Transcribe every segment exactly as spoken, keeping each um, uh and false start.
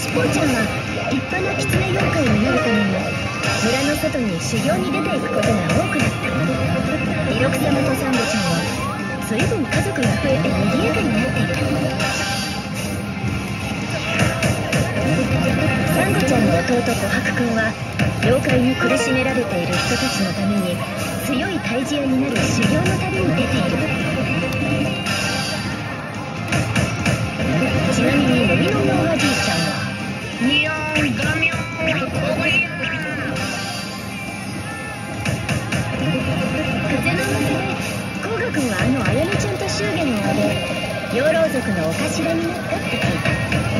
こうちゃんは立派な狐妖怪になるために村の外に修行に出ていくことが多くなった。弥勒様とサンゴちゃんは随分家族が増えて賑やかになっていた。サンゴちゃんの弟琥珀くんは妖怪に苦しめられている人たちのために強い退治屋になる修行の旅に出ている。ちなみにノリノリおじいちゃんはニョーンガミョーンおごりや風の噂で甲賀くんはあのあやめちゃんと祝言を挙げ養老族のお頭になったって聞いた。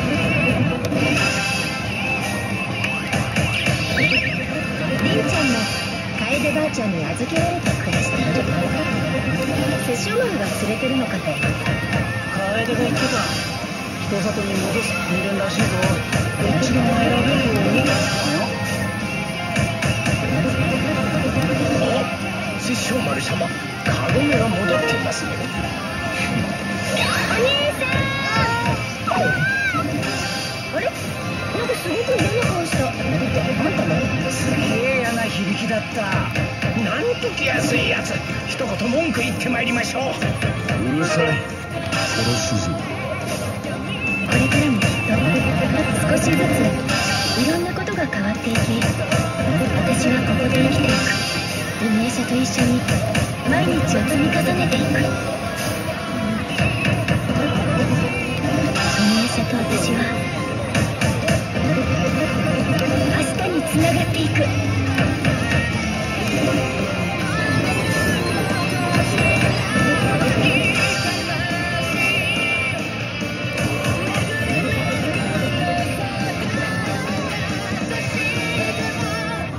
りんちゃんも楓ばあちゃんに預けられて暮らしている。殺生丸が連れてるのかと。 楓が言ってた。人里に戻す訓練らしいぞ。どっちが前選べると思うんですか。 お、殺生丸様、カゴメが戻っていますね。 お兄さん。あれ、なんかすごく嫌な顔した。あんたもすげえ嫌な響きだった。なんと気安いやつ。一言文句言ってまいりましょう。 うるさい。殺すぞ。 これからもきっと少しずついろんなことが変わっていき、私はここで生きていく。イニエシャと一緒に毎日を積み重ねていく。